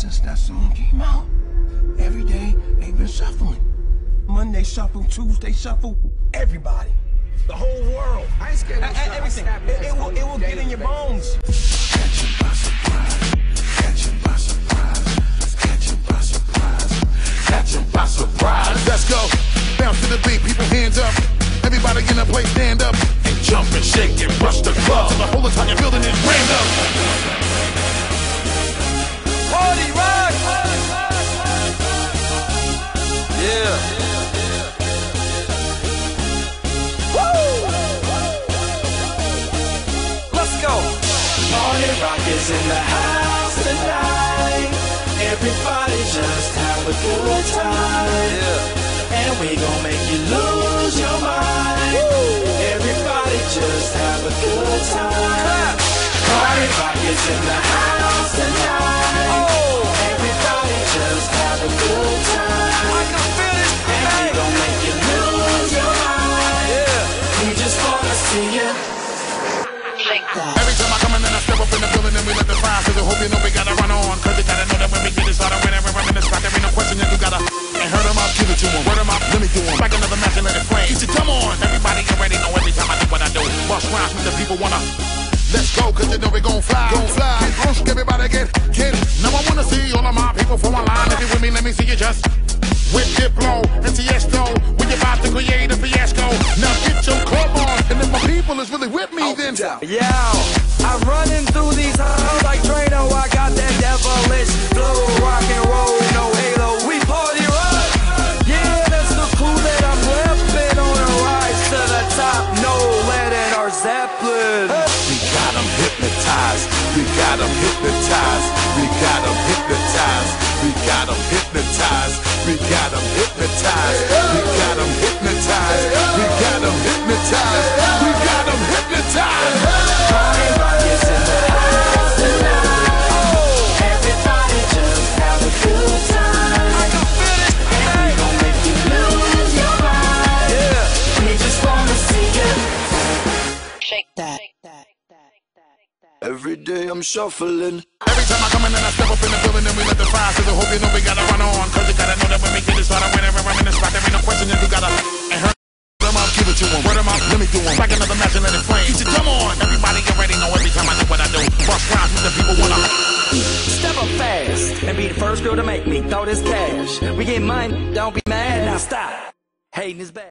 since that song came out, every day they've been shuffling. Monday shuffle, Tuesday shuffle, everybody. The whole world. I ain't scared of everything. It will get in your bones. Catch you by surprise. Catch you by surprise. Catch you by surprise. Catch you by surprise. Let's go. Bounce to the beat, people hands up. Everybody in the place stand up and jump and shake and rush the club till the whole entire building is rained up. Party rock! Yeah. Woo! Let's go. Party rock is in the house tonight. Everybody just have a good time. Yeah. And we gon' make you lose your mind. Woo! Everybody just have a good time. Party rock is in the house tonight. Oh. Everybody just have a good time. I can feel it. And we gon' make you lose your mind. Yeah. We just wanna see you shake that. Every time I come in and I step up in the building and we let the fire, cause I hope you know we gotta run on. Cause you gotta know that when we get it started, whenever we're in the spot, there ain't no question that you gotta. And hurt them up, give it to them. Word them up, let me do them. Like another match and let it flame. Easy, come on. Everybody already know every time I do what I do. Bust rhymes, make the people wanna. Let's go, cause you know we gon' fly. Gon' fly. Get brusque, everybody get. Now I wanna see all of my people form a line. If you with me, let me see you just. With Diplo and Tiesto, we about to create a fiasco. Now get your club on, and if my people is really with me, then. Yeah, I'm running through these halls like Drano. I got that devilish flow, rock and roll, no halo. We party rock. Yeah, that's the clue that I'm repping on a rise to the top. No lead in our Zeppelin. We got them hypnotized. We got them hypnotized. We got them hypnotized. We got them hypnotized. We got them hypnotized. We got them hypnotized. We got them hypnotized. We got them hypnotized. Party rock is in the house tonight. Everybody just have a good time. I can feel it. And we gon' make you lose your mind. Yeah. We just wanna see you shake that. Every day I'm shuffling. Every time I come in and I step up in the building and we let the fire, cause I hope you know we gotta run on. Cause you gotta know that when we get it started, whenever I'm in the spot, there ain't no question that you gotta. And hurt them up, give it to them. Word them up, let me do them. Like another match and let it flame. Easy, come on. Everybody already know every time I do what I do. Bust rhymes, make the people wanna. Step up fast and be the first girl to make me throw this cash. We get money, don't be mad, now stop. Hating is bad.